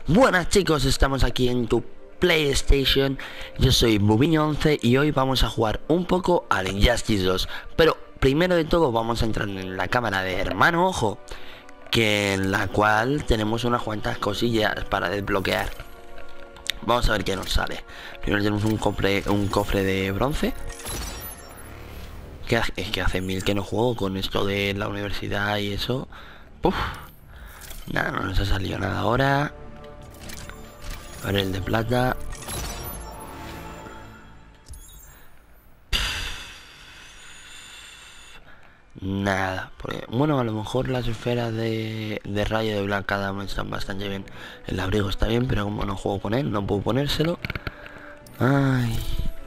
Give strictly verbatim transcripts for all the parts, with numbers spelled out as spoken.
Buenas chicos, estamos aquí en tu PlayStation. Yo soy Bubiño once y hoy vamos a jugar un poco al Injustice dos. Pero primero de todo vamos a entrar en la cámara de Hermano Ojo, que en la cual tenemos unas cuantas cosillas para desbloquear. Vamos a ver qué nos sale. Primero tenemos un cofre, un cofre de bronce. Que es que hace mil que no juego con esto de la universidad y eso. Uf. Nada, no nos ha salido nada ahora. A ver el de plata. Nada, porque, bueno, a lo mejor las esferas de, de rayo de Black Adam están bastante bien. El abrigo está bien, pero como no juego con él, no puedo ponérselo. Ay.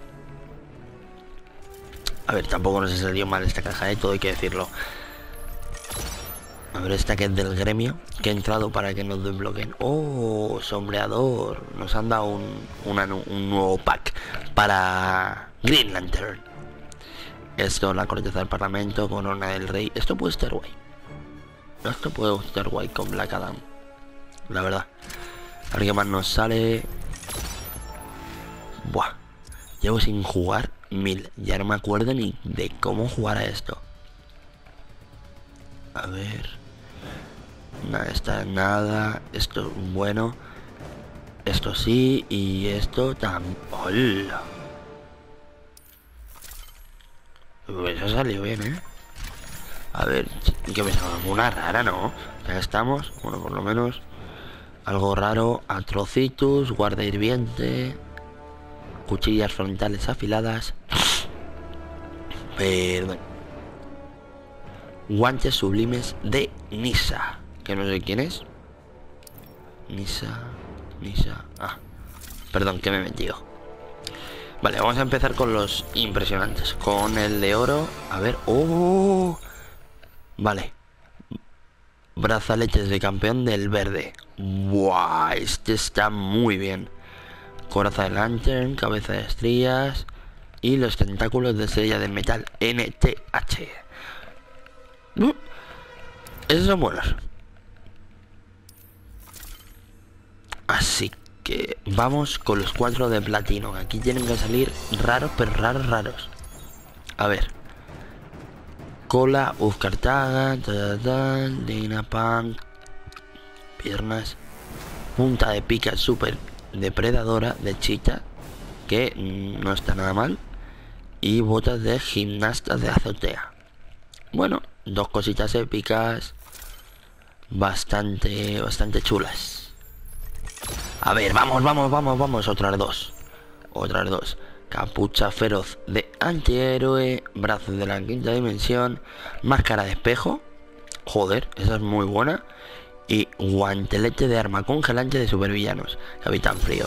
A ver, tampoco nos ha salido mal esta caja de todo, hay que decirlo. A ver, esta que es del gremio, que ha entrado para que nos desbloqueen. Oh, sombreador. Nos han dado un, una, un nuevo pack para Green Lantern. Esto, la corteza del parlamento, corona del rey. Esto puede estar guay. Esto puede estar guay con Black Adam, la verdad. A ver qué más nos sale. Buah. Llevo sin jugar mil. Ya no me acuerdo ni de cómo jugar a esto. A ver. Nada, está nada. Esto es bueno. Esto sí. Y esto también. ¡Hola! Pues ha salido bien, ¿eh? A ver, que me salga alguna rara, ¿no? Ya estamos. Bueno, por lo menos algo raro. Atrocitus, guarda hirviente, cuchillas frontales afiladas. Perdón. Guantes sublimes de Nisa. Que no sé quién es. Nisa. Nisa. Ah. Perdón, que me he metido. Vale, vamos a empezar con los impresionantes. Con el de oro. A ver. ¡Oh! Vale. Brazaletes de campeón del verde. ¡Buah! Este está muy bien. Coraza de Lantern, cabeza de estrellas y los tentáculos de estrella de metal N T H. Uh, esos son buenos. Así que vamos con los cuatro de platino. Aquí tienen que salir raros, pero raros, raros. A ver. Cola, Uzcartaga, Dina Punk, piernas, punta de pica super depredadora de Cheetah, que no está nada mal, y botas de gimnasta de azotea. Bueno, dos cositas épicas, bastante, bastante chulas. A ver, vamos, vamos, vamos, vamos, otras dos, otras dos. Capucha feroz de antihéroe, brazos de la quinta dimensión, máscara de espejo, joder, esa es muy buena, y guantelete de arma congelante de supervillanos, Capitán Frío.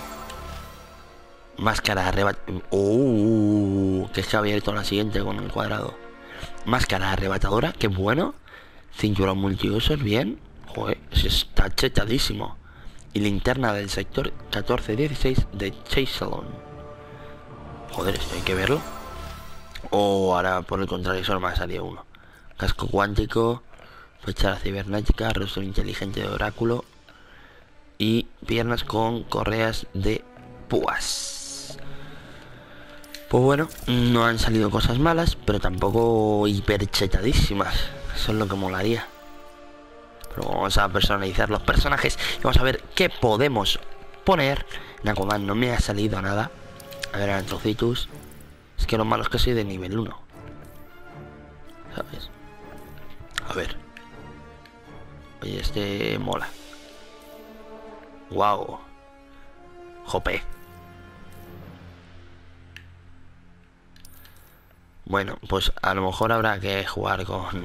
Máscara arrebatadora, uh, que se ha abierto la siguiente con el cuadrado. Máscara arrebatadora, qué bueno. Cinturón multiusos, bien, joder, está chetadísimo. Y linterna del sector catorce dieciséis de Chase Salon. Joder, esto hay que verlo. O oh, ahora por el contrario solo me ha salido uno. Casco cuántico, fachada cibernética, rostro inteligente de oráculo y piernas con correas de púas. Pues bueno, no han salido cosas malas, pero tampoco hiperchetadísimas. Eso es lo que molaría. Pero vamos a personalizar los personajes y vamos a ver qué podemos poner. En Aquaman no me ha salido nada. A ver, Atrocitus. Es que lo malo es que soy de nivel uno, ¿sabes? A ver. Oye, este mola. Wow. Jope. Bueno, pues a lo mejor habrá que jugar con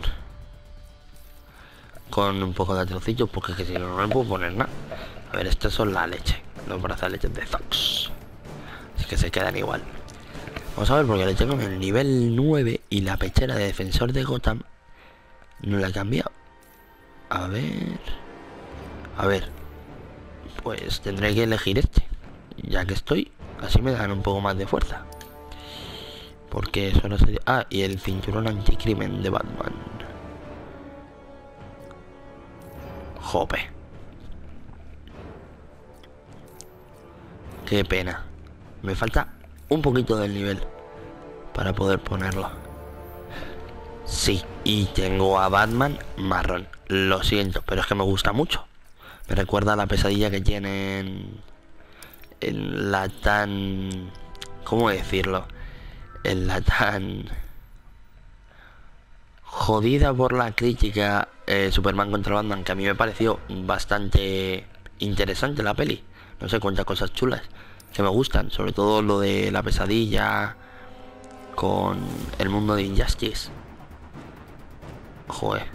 Con un poco de Atrocitus, porque es que si no, no me puedo poner nada. A ver, estos son la leche. Los brazaletes de Fox. Así que se quedan igual. Vamos a ver, porque le tengo en el nivel nueve y la pechera de defensor de Gotham no la he cambiado. A ver. A ver. Pues tendré que elegir este. Ya que estoy, así me dan un poco más de fuerza. Porque eso no sería... Ah, y el cinturón anticrimen de Batman. Jope. Qué pena. Me falta un poquito del nivel para poder ponerlo. Sí, y tengo a Batman marrón. Lo siento, pero es que me gusta mucho. Me recuerda a la pesadilla que tienen en la tan... ¿Cómo decirlo? En la tan... jodida por la crítica eh, Superman contra Batman, que a mí me pareció bastante interesante la peli. No sé, cuenta cosas chulas que me gustan, sobre todo lo de la pesadilla con el mundo de Injustice. Joder.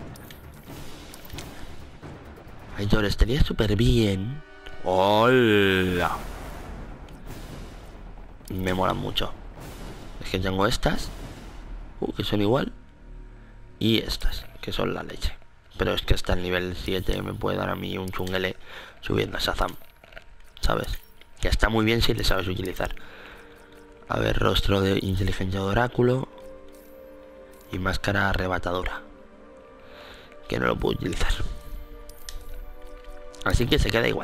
Aitor, estaría súper bien. ¡Hola! Me molan mucho. Es que tengo estas, uh, que son igual, y estas, que son la leche. Pero es que hasta el nivel siete me puede dar a mí un chunguele subiendo a Shazam, ¿sabes? Que está muy bien si le sabes utilizar. A ver, rostro de inteligencia de oráculo y máscara arrebatadora, que no lo puedo utilizar. Así que se queda igual.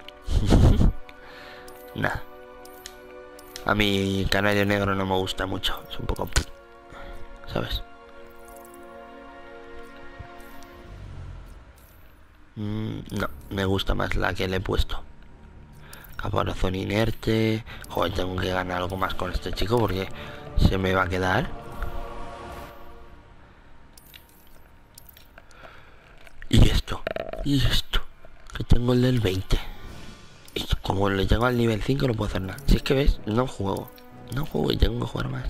Nada. A mí Canario Negro no me gusta mucho. Es un poco... ¿sabes? Mm, no, me gusta más la que le he puesto. Caparazón inerte. Joder, tengo que ganar algo más con este chico porque se me va a quedar. Y esto. Y esto. Que tengo el del veinte. Y como le llego al nivel cinco no puedo hacer nada. Si es que ves, no juego. No juego y tengo que jugar más.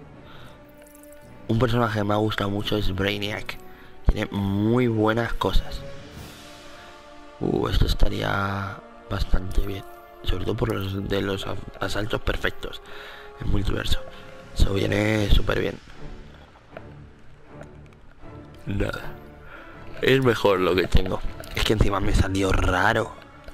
Un personaje que me ha gustado mucho es Brainiac. Tiene muy buenas cosas. Uh, esto estaría bastante bien. Sobre todo por los de los asaltos perfectos en multiverso. Eso viene súper bien. Nada. Es mejor lo que tengo. Es que encima me salió raro.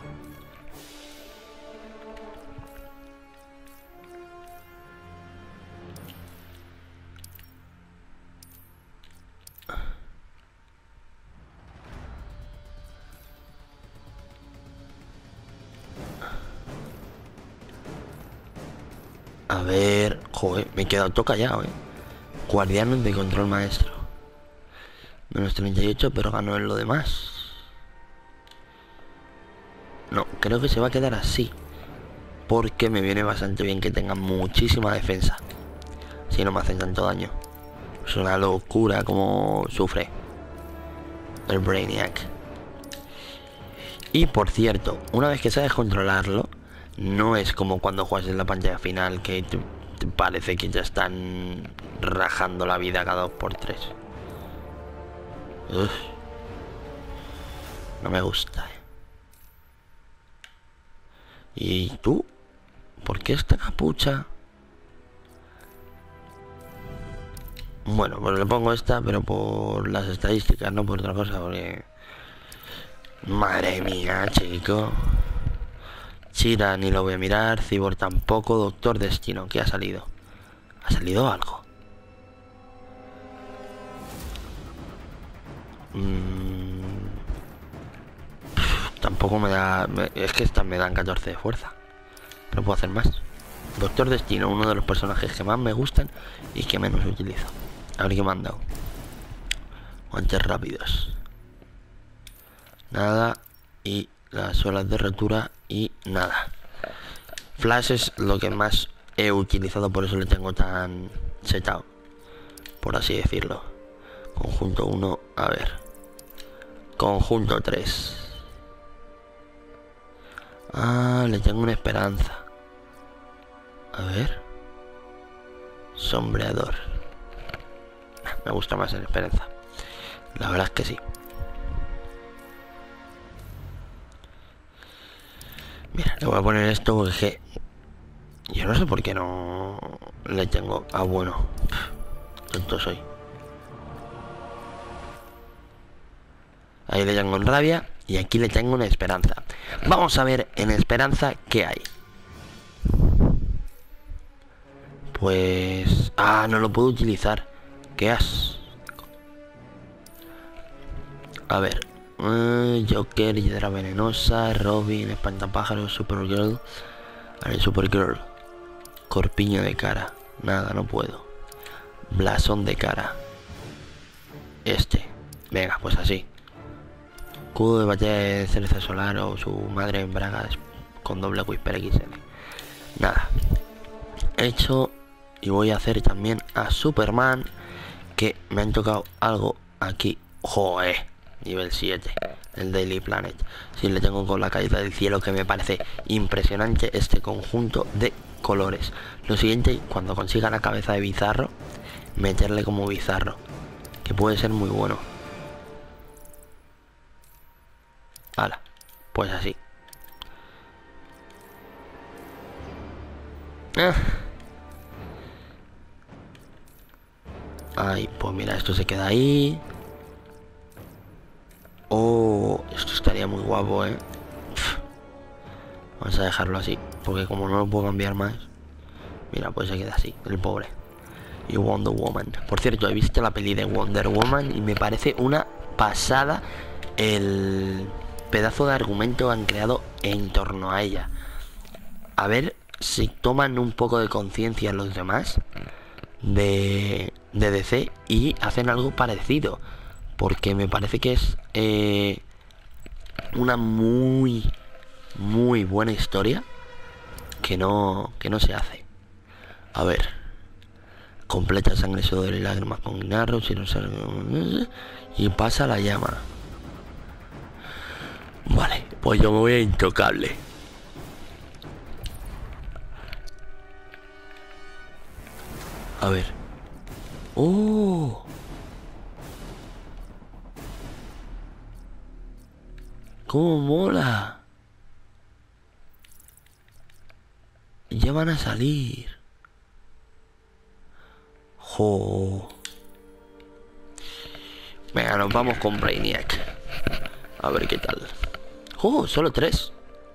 A ver... Joder, me he quedado todo callado, eh. Guardianes de control maestro. Menos treinta y ocho, pero ganó en lo demás. No, creo que se va a quedar así. Porque me viene bastante bien que tenga muchísima defensa. Si no me hacen tanto daño. Es una locura como sufre el Brainiac. Y por cierto, una vez que sabes controlarlo, no es como cuando juegas en la pantalla final que te, te parece que ya están rajando la vida cada dos por tres. Uf, no me gusta. ¿Y tú? ¿Por qué esta capucha? Bueno, pues le pongo esta, pero por las estadísticas, no por otra cosa, porque... Madre mía, chico. Chira ni lo voy a mirar, Cyborg tampoco, Doctor Destino, ¿qué ha salido? ¿Ha salido algo? Mm, pff, tampoco me da... Me, es que estas me dan catorce de fuerza. Pero puedo hacer más. Doctor Destino, uno de los personajes que más me gustan y que menos utilizo. A ver qué me han dado. Guantes rápidos. Nada. Y las olas de rotura y nada. Flash es lo que más he utilizado, por eso le tengo tan setado, por así decirlo. Conjunto uno, a ver. Conjunto tres. Ah, le tengo una esperanza. A ver. Sombreador. Me gusta más en esperanza. La verdad es que sí. Mira, le voy a poner esto porque es que yo no sé por qué no le tengo... Ah, bueno. Tonto soy. Ahí le tengo en rabia y aquí le tengo una esperanza. Vamos a ver en esperanza qué hay. Pues... Ah, no lo puedo utilizar. ¿Qué has? A ver. Uh, Joker, Hiedra Venenosa, Robin, Espantapájaros, Supergirl, Vale, Supergirl. Corpiño de cara. Nada, no puedo. Blasón de cara. Este. Venga, pues así. Escudo de batalla de cereza solar o su madre en bragas con doble Whisper X L. Nada. Hecho. Y voy a hacer también a Superman. Que me han tocado algo aquí. Joder. Nivel siete. El Daily Planet. Si le tengo con la caída del cielo, que me parece impresionante este conjunto de colores. Lo siguiente, cuando consiga la cabeza de Bizarro, meterle como Bizarro, que puede ser muy bueno. Hala, pues así. Ah. Ay, pues mira, esto se queda ahí. Oh, esto estaría muy guapo, eh. Uf. Vamos a dejarlo así, porque como no lo puedo cambiar más. Mira, pues se queda así, el pobre. Y Wonder Woman. Por cierto, he visto la peli de Wonder Woman y me parece una pasada el pedazo de argumento que han creado en torno a ella. A ver si toman un poco de conciencia los demás de, de D C y hacen algo parecido. Porque me parece que es eh, una muy, muy buena historia que no, que no se hace. A ver. Completa sangre, sudor y lágrimas con guinarros y, no y pasa la llama. Vale, pues yo me voy a Intocable. A ver. ¡Oh! ¡Cómo mola! Ya van a salir. ¡Jo! Venga, nos vamos con Brainiac. A ver qué tal. ¡Oh! Solo tres.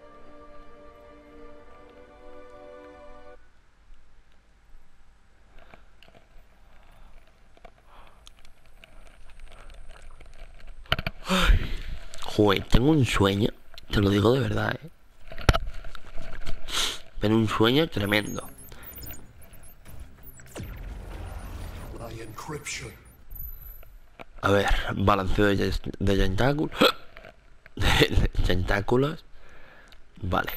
Ay. Joder, tengo un sueño. Te lo digo de verdad, eh. Pero un sueño tremendo. A ver, balanceo de, de tentáculos. De tentáculos. Vale.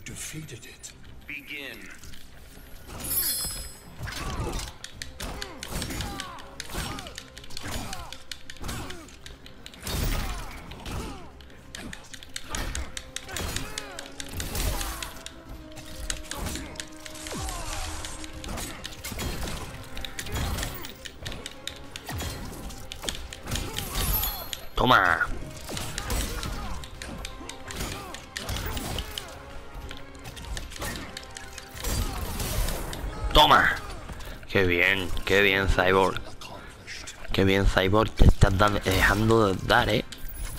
Toma. Toma. Qué bien, qué bien, Cyborg. Qué bien, Cyborg. Te estás dejando de dar, eh.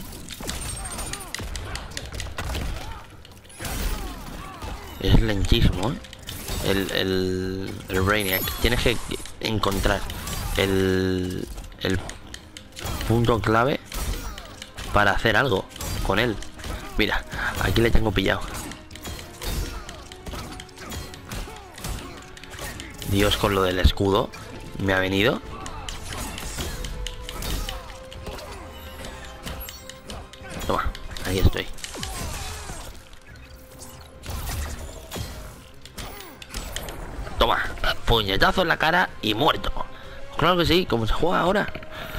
Es lentísimo, eh. El, el, el Brainiac. Tienes que encontrar el, el punto clave para hacer algo con él. Mira, aquí le tengo pillado. Dios, con lo del escudo me ha venido. Toma, ahí estoy. Toma, puñetazo en la cara y muerto. Claro que sí, como se juega ahora.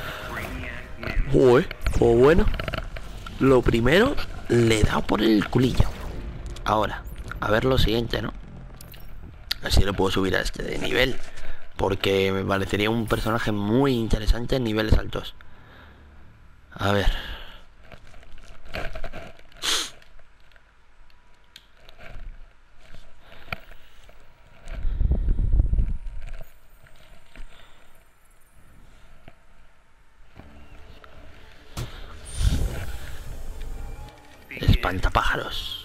Uy, pues bueno. Lo primero, le he dado por el culillo. Ahora, a ver lo siguiente, ¿no? Así le puedo subir a este de nivel. Porque me parecería un personaje muy interesante en niveles altos. A ver. Espantapájaros.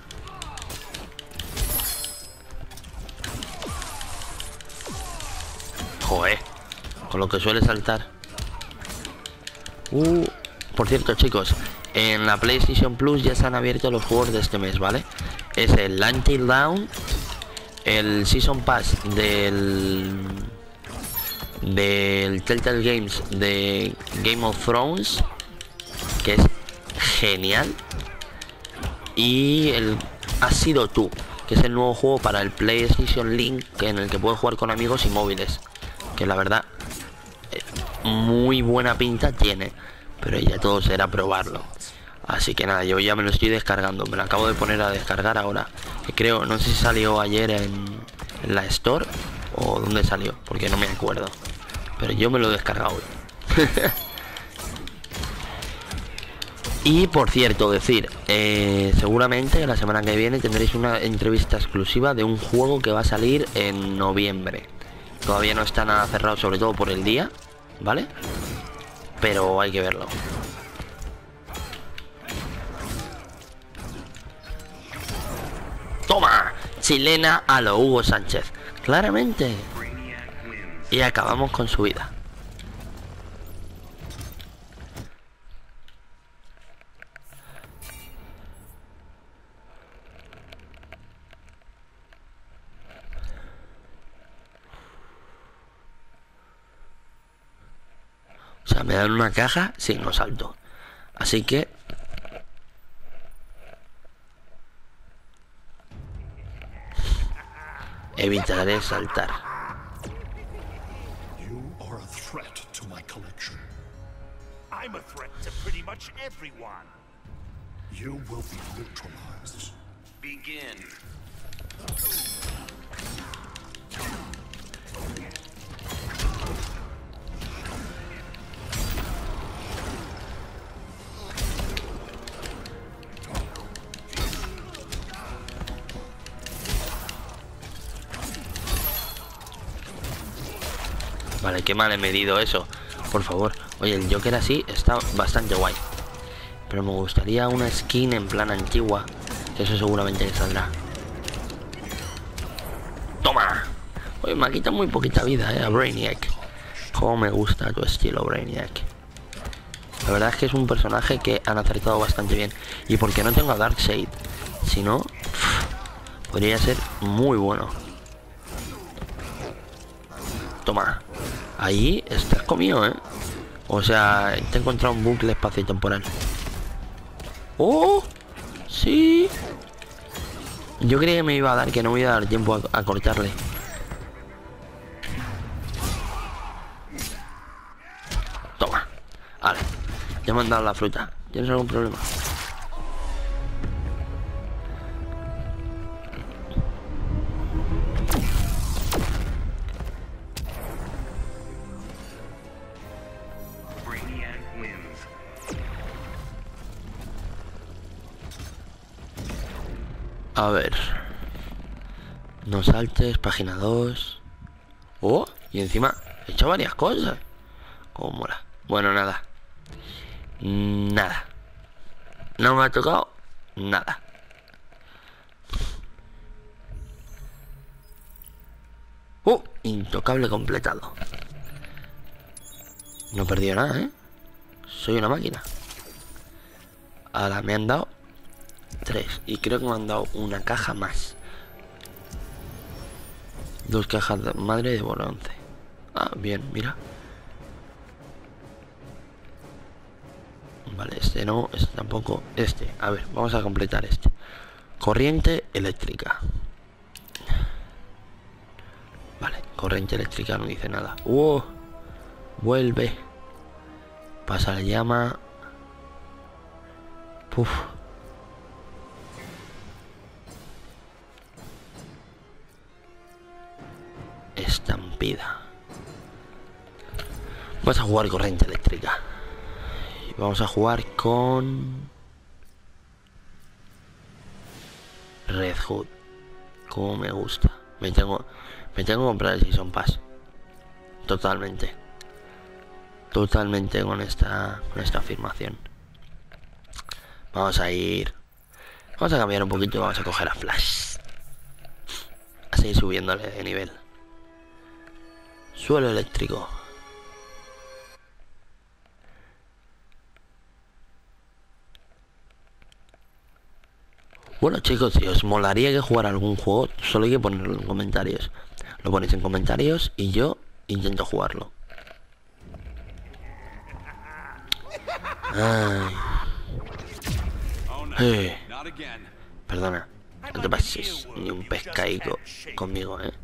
Joder, con lo que suele saltar. Uh, por cierto, chicos, en la PlayStation Plus ya se han abierto los juegos de este mes, ¿vale? Es el Until Dawn el Season Pass del del Telltale Games de Game of Thrones, que es genial, y el Has sido tú, que es el nuevo juego para el PlayStation Link, en el que puedes jugar con amigos y móviles, que la verdad muy buena pinta tiene, pero ya todo será probarlo. Así que nada, yo ya me lo estoy descargando, me lo acabo de poner a descargar ahora, que creo, no sé si salió ayer en, en la Store o dónde salió, porque no me acuerdo, pero yo me lo he descargado hoy. Y por cierto, decir, eh, seguramente la semana que viene tendréis una entrevista exclusiva de un juego que va a salir en noviembre. Todavía no está nada cerrado, sobre todo por el día, ¿vale? Pero hay que verlo. ¡Toma! Chilena a lo Hugo Sánchez. Claramente. Y acabamos con su vida. O sea, me dan una caja, sí, no salto. Así que... evitaré saltar. You are a threat to my collection. I'm a threat to pretty much everyone. You will be neutralized. Begin. Vale, qué mal he medido eso. Por favor. Oye, el Joker así está bastante guay. Pero me gustaría una skin en plan antigua. Que eso seguramente saldrá. ¡Toma! Oye, me ha quitado muy poquita vida, eh, a Brainiac. Cómo me gusta tu estilo, Brainiac. La verdad es que es un personaje que han acertado bastante bien. Y porque no tengo a Darkseid. Si no, pff, podría ser muy bueno. Toma. Ahí estás comido, ¿eh? O sea, te he encontrado un bucle espacio-temporal. ¡Oh! ¡Sí! Yo creía que me iba a dar, que no me iba a dar tiempo a, a cortarle. Toma. Vale. Ya me han dado la fruta. ¿Tienes algún problema? A ver. No saltes, página dos. Oh, y encima he hecho varias cosas. Como mola. Bueno, nada. Nada. No me ha tocado nada. Uh, intocable completado. No he perdido nada, ¿eh? Soy una máquina. Ahora me han dado tres. Y creo que me han dado una caja más. Dos cajas de madre de bronce. Ah, bien, mira. Vale, este no, este tampoco. Este, a ver, vamos a completar este. Corriente eléctrica. Vale, corriente eléctrica no dice nada. ¡Uh! Vuelve. Pasa la llama. Puf. Estampida. Vamos a jugar corriente eléctrica. Y vamos a jugar con Red Hood. Como me gusta. Me tengo, me tengo que comprar el Season Pass. Totalmente. Totalmente con esta, con esta afirmación. Vamos a ir. Vamos a cambiar un poquito y vamos a coger a Flash. A seguir subiéndole de nivel. Suelo eléctrico. Bueno, chicos, si os molaría que jugara algún juego, solo hay que ponerlo en comentarios. Lo ponéis en comentarios y yo intento jugarlo. Ay. Eh. Perdona, no te pases ni un pescaico conmigo, ¿eh?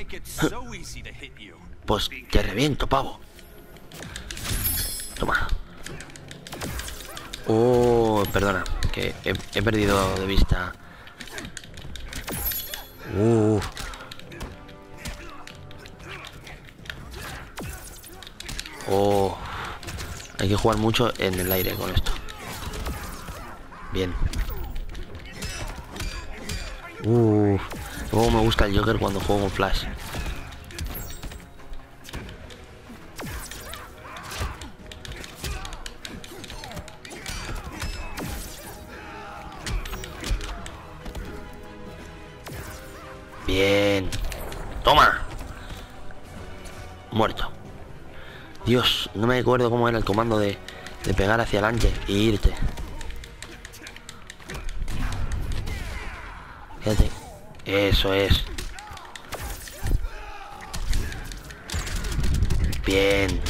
Pues te reviento, pavo. Toma. Oh, perdona, que he, he perdido de vista. Uh. Oh. Hay que jugar mucho en el aire con esto. Bien. Uh. Luego me gusta el Joker cuando juego con Flash. Bien. Toma. Muerto. Dios, no me acuerdo cómo era el comando de, de pegar hacia adelante e irte. Fíjate. Eso es. Bien.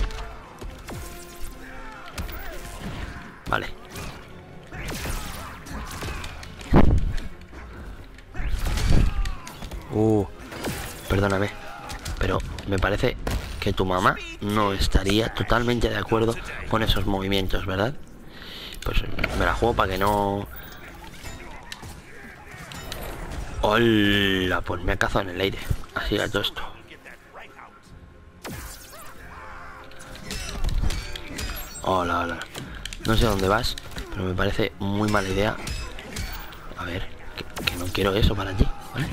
Vale. Uh, perdóname, pero me parece que tu mamá no estaría totalmente de acuerdo con esos movimientos, ¿verdad? Pues me la juego para que no... ¡Hola! Pues me ha cazado en el aire. Así a todo esto. Hola, hola. No sé dónde vas, pero me parece muy mala idea. A ver, que, que no quiero eso para ti, ¿vale?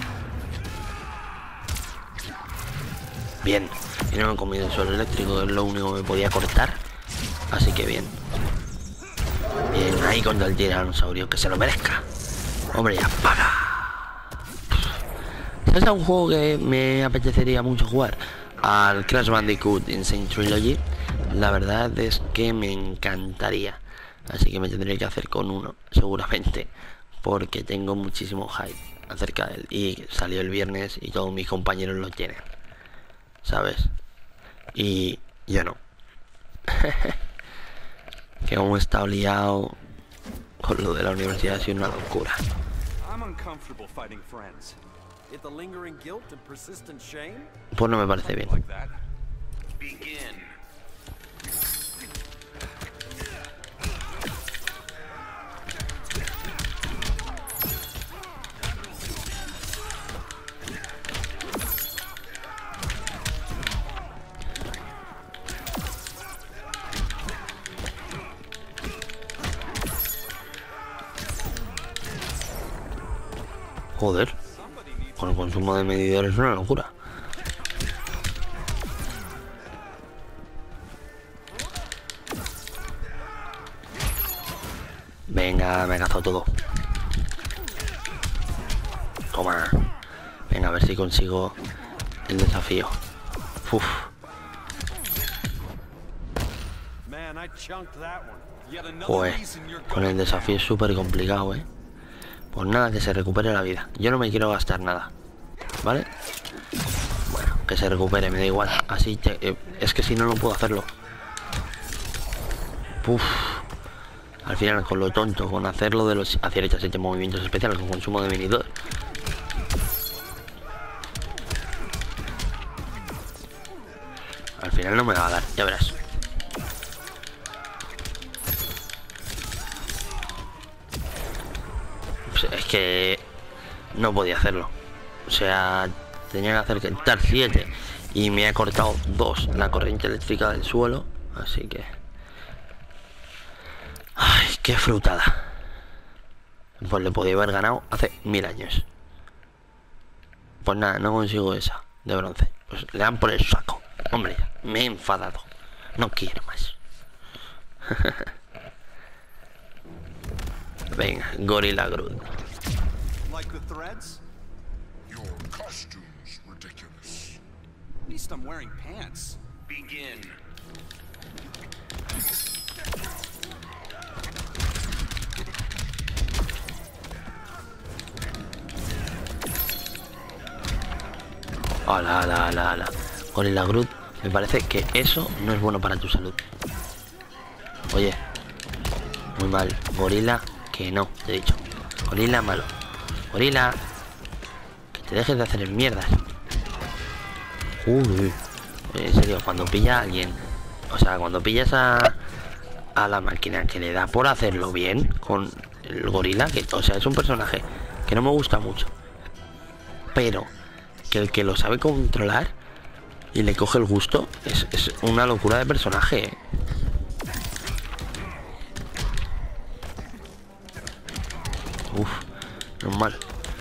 Bien, y no me he comido el suelo eléctrico, que es lo único que me podía cortar. Así que bien. Bien, ahí contra el tiranosaurio, que se lo merezca. Hombre, ya paga. ¿Sabes a un juego que me apetecería mucho jugar? Al Crash Bandicoot Insane Trilogy. La verdad es que me encantaría. Así que me tendré que hacer con uno, seguramente. Porque tengo muchísimo hype acerca de él. Y salió el viernes y todos mis compañeros lo tienen, ¿sabes? Y yo no. Que como he estado liado con lo de la universidad, ha sido una locura. Pues no me parece bien. Joder, con el consumo de medidores es una locura. Venga, me ha cazado todo. Toma. Venga, a ver si consigo el desafío. Uf. Joder, con el desafío es súper complicado, eh. Pues nada, que se recupere la vida. Yo no me quiero gastar nada, ¿vale? Bueno, que se recupere, me da igual. Así, te, eh, es que si no, no puedo hacerlo. Uf. Al final, con lo tonto, con hacerlo de los hacia derecha, siete movimientos especiales con consumo de medidor. Al final no me va a dar, ya verás. Es que no podía hacerlo. O sea, tenía que hacer que entrar siete y me ha cortado dos la corriente eléctrica del suelo. Así que... Ay, qué frutada. Pues le podía haber ganado hace mil años. Pues nada, no consigo esa de bronce. Pues le dan por el saco. Hombre, me he enfadado. No quiero más. Venga, Gorilla Grodd. Like the threads? Your costume's ridiculous. At least I'm wearing pants. Begin. Hola, hola, hola, hola. Gorilla Groot, me parece que eso no es bueno para tu salud. Oye, muy mal. Gorila, que no, te he dicho. Gorila malo. Gorila, que te dejes de hacer mierdas. Uy, en serio, cuando pilla a alguien, o sea, cuando pillas a, a la máquina que le da por hacerlo bien con el gorila, que, o sea, es un personaje que no me gusta mucho, pero que el que lo sabe controlar y le coge el gusto es, es una locura de personaje, ¿eh? Uf, normal.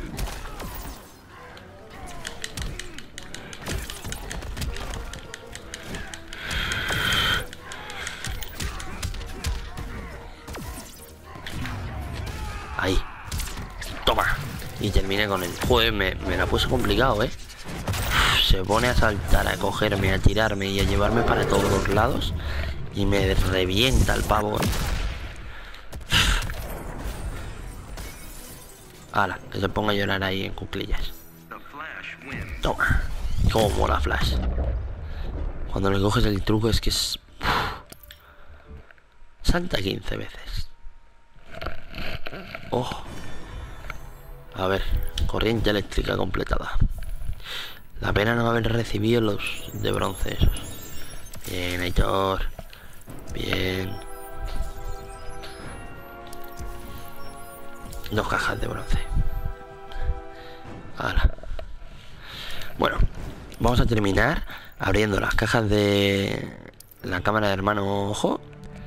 Ahí. Toma. Y terminé con el... Joder, me, me la puse complicado, ¿eh? Uf, se pone a saltar, a cogerme, a tirarme y a llevarme para todos los lados. Y me revienta el pavo, ¿eh? Hala, que se ponga a llorar ahí en cuclillas. Toma. Cómo mola Flash. Cuando le coges el truco es que es... Uf. Salta quince veces. Oh. A ver, corriente eléctrica completada. La pena no haber recibido los de bronce esos. Bien, Aitor. Bien. Dos cajas de bronce. Ahora. Bueno, vamos a terminar abriendo las cajas de la cámara de hermano ojo.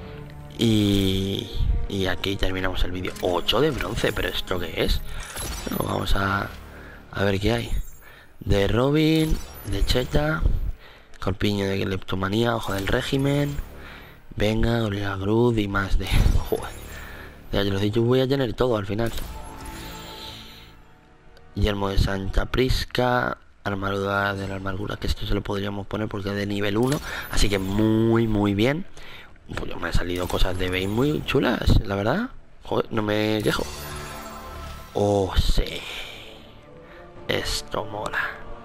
Y, y aquí terminamos el vídeo. ocho de bronce, pero ¿esto qué es? Bueno, vamos a, a ver qué hay. De Robin, de Cheta, Corpiño de Cleptomanía, Ojo del Régimen, Venga, Gorilla Groot y más de... Joder. Ya te lo he dicho, voy a tener todo al final. Yelmo de Santa Prisca, armadura de la amargura, que esto se lo podríamos poner porque es de nivel uno. Así que muy, muy bien. Pues me han salido cosas de Bane muy chulas, la verdad. Joder, no me quejo. Oh, sí. Esto mola.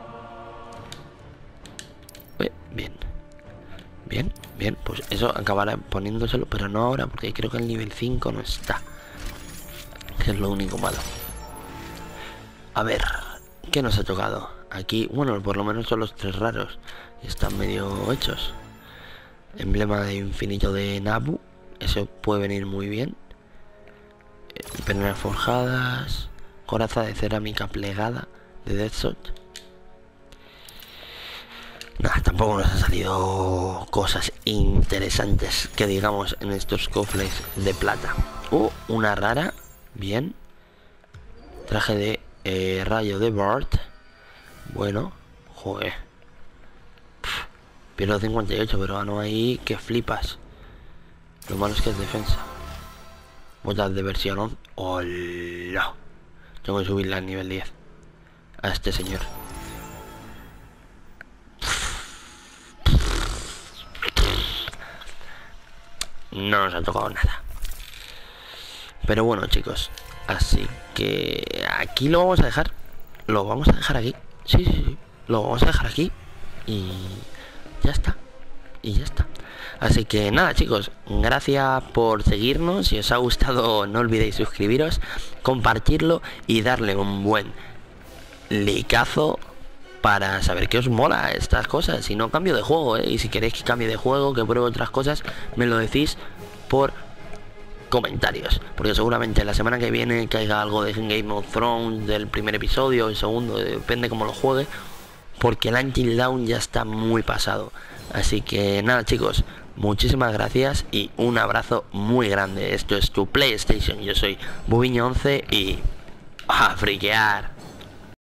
Uy, bien. Bien, bien, pues eso acabará poniéndoselo, pero no ahora, porque creo que el nivel cinco no está. Que es lo único malo. A ver, ¿qué nos ha tocado? Aquí, bueno, por lo menos son los tres raros. Y están medio hechos. Emblema de infinito de Nabu. Eso puede venir muy bien. Pernas forjadas. Coraza de cerámica plegada de Deathshot. Nah, tampoco nos han salido cosas interesantes que digamos en estos cofres de plata. Uh, una rara. Bien. Traje de eh, rayo de Bart. Bueno. Joder. Pff, pierdo cincuenta y ocho, pero gano ahí que flipas. Lo malo es que es defensa. Botas de versión once. ¡Hola! Tengo que subirla al nivel diez. A este señor. No nos ha tocado nada. Pero bueno, chicos, así que aquí lo vamos a dejar. Lo vamos a dejar aquí. Sí, sí, sí. Lo vamos a dejar aquí. Y ya está. Y ya está. Así que nada, chicos, gracias por seguirnos. Si os ha gustado, no olvidéis suscribiros, compartirlo y darle un buen likeazo para saber qué os mola estas cosas. Si no, cambio de juego, ¿eh? Y si queréis que cambie de juego, que pruebe otras cosas, me lo decís por comentarios, porque seguramente la semana que viene caiga algo de Game of Thrones, del primer episodio, el segundo, depende cómo lo juegue, porque el Until Dawn ya está muy pasado. Así que nada, chicos, muchísimas gracias y un abrazo muy grande. Esto es tu PlayStation, yo soy Bubiño once y a friquear.